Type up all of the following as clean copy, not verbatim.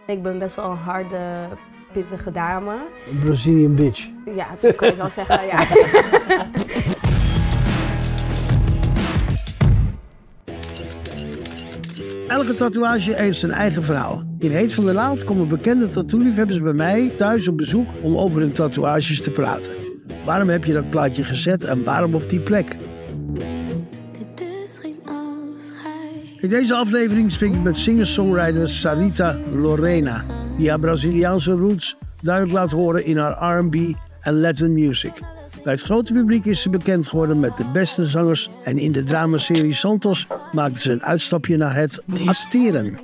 Ik ben best wel een harde, pittige dame. Een Brazilian bitch. Ja, zo kan je het wel zeggen, ja. Elke tatoeage heeft zijn eigen verhaal. In Heet van der Laat komen bekende tattoo-liefhebbers bij mij thuis op bezoek om over hun tatoeages te praten. Waarom heb je dat plaatje gezet en waarom op die plek? In deze aflevering spreek ik met singer-songwriter Sarita Lorena, die haar Braziliaanse roots duidelijk laat horen in haar R&B en Latin music. Bij het grote publiek is ze bekend geworden met de beste zangers en in de dramaserie Santos maakte ze een uitstapje naar het acteren.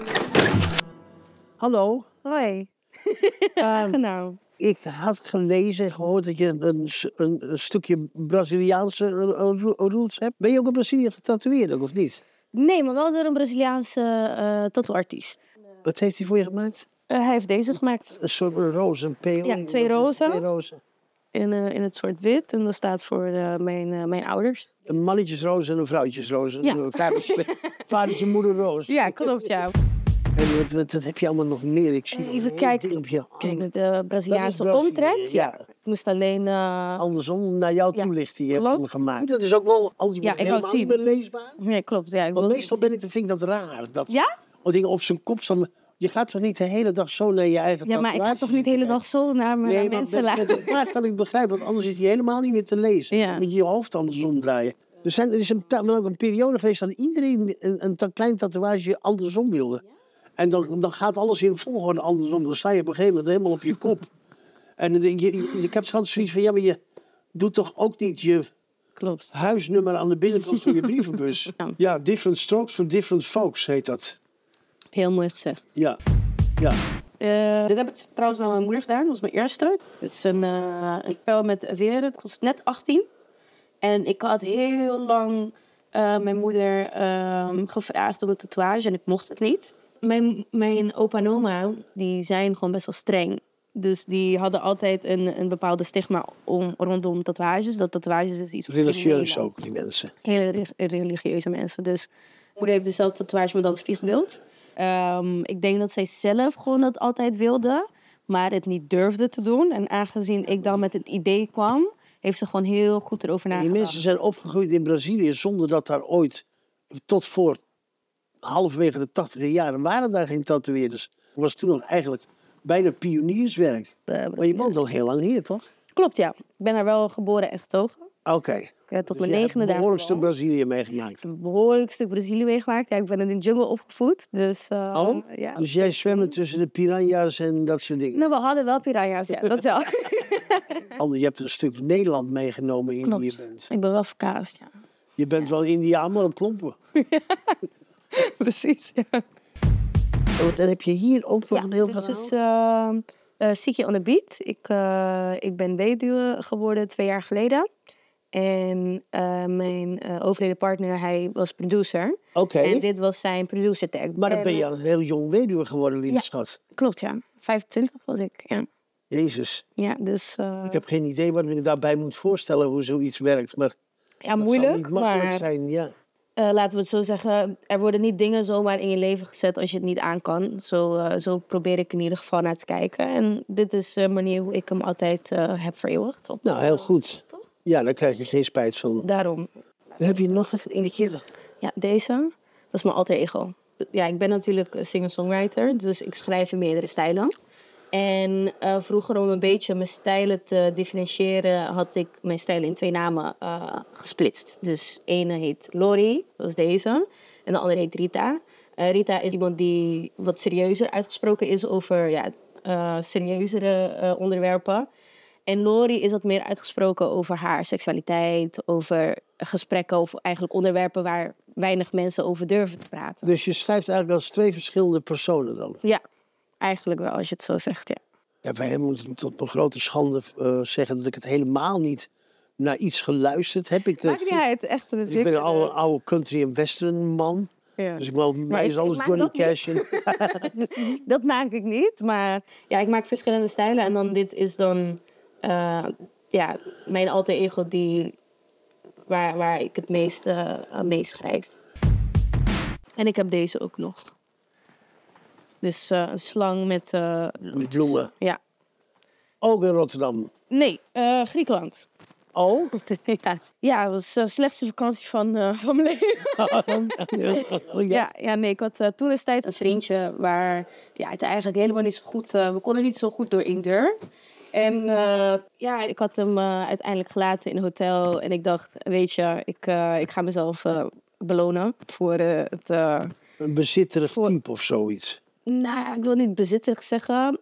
Hallo. Hoi. Genau. Ik had gelezen en gehoord dat je een stukje Braziliaanse roots hebt. Ben je ook in Brazilië getatoeëerd of niet? Nee, maar wel door een Braziliaanse tattoo-artiest. Wat heeft hij voor je gemaakt? Hij heeft deze gemaakt. Een soort roos, een peel. Ja, twee rozen. Twee rozen. In het soort wit. En dat staat voor mijn ouders. Een mannetjesroos en een vrouwtjesroos. Ja. Een vadertje moederroos. Ja, klopt, ja. En wat heb je allemaal nog meer? Ik zie Even kijken. Kijk, de Braziliaanse Dat is omtrek. Ja. Ik moest alleen... Andersom naar jou toe ligt die je hebt Klopt. hem gemaakt. Dat is ook wel Ja, ik wou het niet meer leesbaar. Nee, klopt. Ja, Want meestal vind ik dat raar. Dat Ja? dingen op zijn kop staan. Je gaat toch niet de hele dag zo naar je eigen Ja, maar ik ga toch niet de hele dag zo naar mijn mensen laten. Met het paard kan ik begrijpen, want anders is hij helemaal niet meer te lezen. Ja. Dan moet je je hoofd andersom draaien. Er is een periode geweest dat iedereen een klein tatoeage andersom wilde. En dan gaat alles in volgorde andersom. Dan sta je op een gegeven moment helemaal op je kop. En ik heb altijd zoiets van, ja, maar je doet toch ook niet je Klopt. huisnummer aan de binnenkant van je brievenbus. Ja, different strokes for different folks heet dat. Heel mooi gezegd. Ja. Dit heb ik trouwens met mijn moeder gedaan. Dat was mijn eerste. Het is een pijl met veren. Ik was net 18. En ik had heel lang mijn moeder gevraagd om een tatoeage. En ik mocht het niet. Mijn opa en oma, die zijn gewoon best wel streng. Dus die hadden altijd een bepaalde stigma rondom tatoeages. Dat tatoeages is iets Religieus ook, die mensen. Hele religieuze mensen. Dus mijn moeder heeft dezelfde tatoeage, maar dan spiegelbeeld. Ik denk dat zij zelf gewoon dat altijd wilde, maar het niet durfde te doen. En aangezien ik dan met het idee kwam, heeft ze gewoon heel goed erover nagedacht. Die mensen zijn opgegroeid in Brazilië zonder dat daar ooit, tot voor halverwege de 80e jaren, waren daar geen tatoeëerders. Het was toen nog eigenlijk bijna pionierswerk. Maar je woont al heel lang hier, toch? Klopt, ja. Ik ben daar wel geboren en getogen. Oké. Tot mijn 9e dag. Een behoorlijk stuk Brazilië meegemaakt. Een behoorlijk stuk Brazilië meegemaakt. Ja, ik ben in de jungle opgevoed. Dus, ja. Dus jij zwemmen tussen de piranha's en dat soort dingen? Nou, we hadden wel piranha's, ja. Dat wel. Ander, je hebt een stuk Nederland meegenomen in die je bent. Ik ben wel verkaasd, ja. Je bent wel Indiaan, maar op klompen. Precies, ja. Dan heb je hier ook nog een heel verhaal. Dit is Sikje on the Beat. Ik ben weduwe geworden 2 jaar geleden. En mijn overleden partner, hij was producer. Oké. En dit was zijn producer tag. Maar dan ben je al heel jong weduwe geworden, lieve schat. Klopt, ja. 25 was ik, ja. Jezus. Ja, dus... Ik heb geen idee wat ik daarbij moet voorstellen hoe zoiets werkt. Maar ja, dat moeilijk, zal niet makkelijk maar... zijn, ja. Laten we het zo zeggen, er worden niet dingen zomaar in je leven gezet als je het niet aan kan. Zo probeer ik in ieder geval naar te kijken. En dit is de manier hoe ik hem altijd heb vereeuwigd. Nou, heel goed. Ja, daar krijg je geen spijt van. Daarom. Heb je nog een keer? Ja, deze. Dat is mijn alter ego. Ja, ik ben natuurlijk singer-songwriter, dus ik schrijf in meerdere stijlen. En vroeger om een beetje mijn stijlen te differentiëren, had ik mijn stijlen in 2 namen gesplitst. Dus ene heet Lori, dat is deze. En de andere heet Rita. Rita is iemand die wat serieuzer uitgesproken is over serieuzere onderwerpen. En Lori is wat meer uitgesproken over haar seksualiteit, over gesprekken, over eigenlijk onderwerpen waar weinig mensen over durven te praten. Dus je schrijft eigenlijk als 2 verschillende personen dan? Ja, eigenlijk wel, als je het zo zegt, ja. Ja, wij moeten tot mijn grote schande zeggen dat ik het helemaal niet naar iets geluisterd heb. Maakt niet uit, echt. Ik ben een oude country en western man. Ja. Dus bij mij is alles Johnny Cash. Dat maak ik niet, maar ja, ik maak verschillende stijlen. En dan dit is dan mijn alter ego waar ik het meeste mee schrijf. En ik heb deze ook nog. Dus een slang met... Met bloemen. Ja. Ook in Rotterdam. Nee, Griekenland. Oh? Ja, het was de slechtste vakantie van mijn leven. Ja, nee, ik had toen destijds een vriendje waar het eigenlijk helemaal niet zo goed... we konden niet zo goed door één deur. En ik had hem uiteindelijk gelaten in een hotel. En ik dacht, weet je, ik ga mezelf belonen voor het... Een bezitterig type of zoiets. Nou, ik wil niet bezitterig zeggen.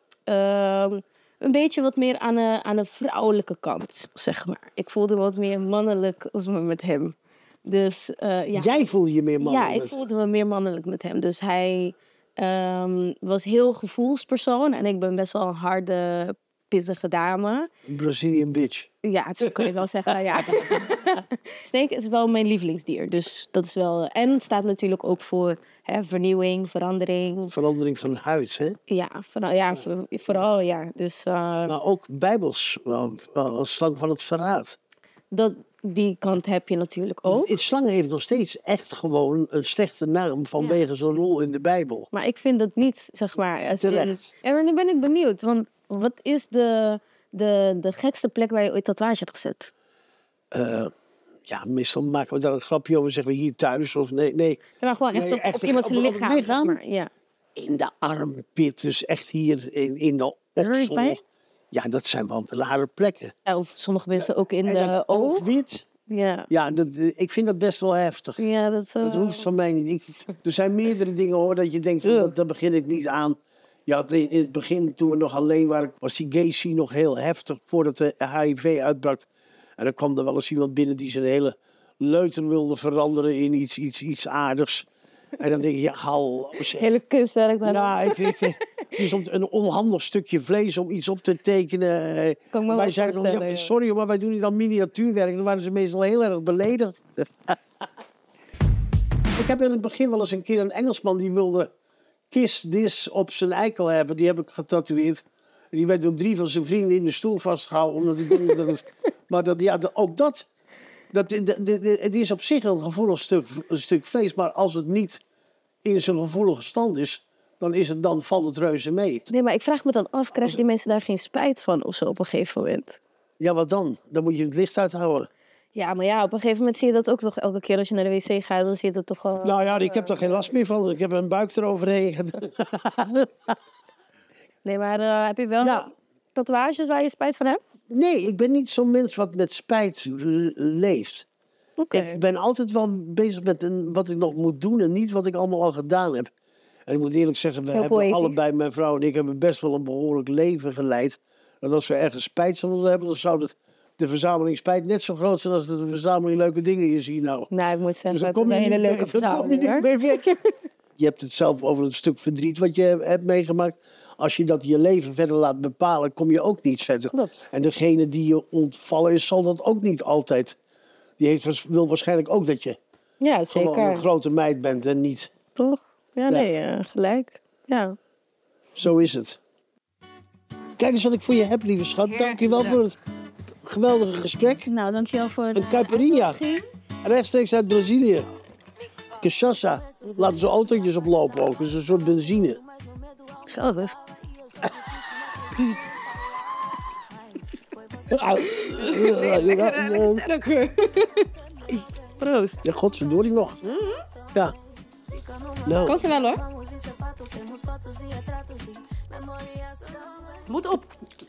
Een beetje wat meer aan de vrouwelijke kant, zeg maar. Ik voelde wat meer mannelijk als met hem. Dus, Jij voelde je meer mannelijk? Ja, ik voelde me meer mannelijk met hem. Dus hij was heel gevoelspersoon. En ik ben best wel een harde, pittige dame. Een Brazilian bitch. Ja, zo kun je wel zeggen, ja. Snake is wel mijn lievelingsdier. Dus dat is wel... En het staat natuurlijk ook voor vernieuwing, verandering. Verandering van huid, hè? Ja, vooral ja. Dus, maar ook bijbels, als slang van het verraad. Die kant heb je natuurlijk ook. Het slang heeft nog steeds echt gewoon een slechte naam vanwege zijn rol in de Bijbel. Maar ik vind dat niet, zeg maar. Terecht. En nu ben ik benieuwd, want wat is de gekste plek waar je ooit tatoeage hebt gezet? Meestal maken we daar een grapje over, zeggen we hier thuis of nee. Ja, maar gewoon echt op iemands lichaam. Lichaam? Maar, ja. In de armpit, dus echt hier in de oksel. Ja, dat zijn wel rare plekken. Ja, of sommige mensen ook in de oog. Wit. Ja, ik vind dat best wel heftig. Ja, dat hoeft van mij niet. Er zijn meerdere dingen hoor, dat je denkt, daar begin ik niet aan. Ja, in het begin, toen we nog alleen waren, was die gay scene nog heel heftig voordat de HIV uitbrak. En dan kwam er wel eens iemand binnen die zijn hele leuter wilde veranderen in iets aardigs. En dan denk je, hallo. Hele kunstwerk. Ja, het is een onhandig stukje vlees om iets op te tekenen. Wij zeiden nog, sorry, maar wij doen niet aan miniatuurwerk. Dan waren ze meestal heel erg beledigd. Ik heb in het begin wel eens een keer een Engelsman die wilde kiss this op zijn eikel hebben. Die heb ik getatoeëerd. Die werd door 3 van zijn vrienden in de stoel vastgehouden. Omdat ik denk dat het... Maar het is op zich een gevoelig stuk vlees. Maar als het niet in zijn gevoelige stand is, dan valt het reuze mee. Nee, maar ik vraag me dan af, krijgen die mensen daar geen spijt van of zo op een gegeven moment? Ja, wat dan? Dan moet je het licht uithouden. Ja, maar ja, op een gegeven moment zie je dat ook toch elke keer als je naar de wc gaat, dan zit het toch wel... Nou ja, ik heb er geen last meer van. Ik heb een buik eroverheen. Nee, maar heb je wel tatoeages waar je spijt van hebt? Nee, ik ben niet zo'n mens wat met spijt leeft. Okay. Ik ben altijd wel bezig met wat ik nog moet doen en niet wat ik allemaal al gedaan heb. En ik moet eerlijk zeggen, we hebben allebei, mijn vrouw en ik, hebben best wel een behoorlijk leven geleid. En als we ergens spijt van hebben, dan zou de verzameling spijt net zo groot zijn als de verzameling leuke dingen is hier nou. Nou, ik moet zeggen, dus dat is een hele leuke verzameling. Je hebt het zelf over een stuk verdriet wat je hebt meegemaakt. Als je dat je leven verder laat bepalen, kom je ook niet verder. Klopt. En degene die je ontvallen is, zal dat ook niet altijd. Die wil waarschijnlijk ook dat je gewoon een grote meid bent en niet... Toch? Ja, nee, gelijk. Ja. Zo is het. Kijk eens wat ik voor je heb, lieve schat. Dank je wel voor het geweldige gesprek. Nou, dankjewel voor een caipirinha. Rechtstreeks uit Brazilië. Cachaça. Laten ze autootjes oplopen ook. Dat is een soort benzine. Zo, dus. Proost. Ja, godverdorie nog. Ja. Nou. Kan ze wel hoor. Moet op.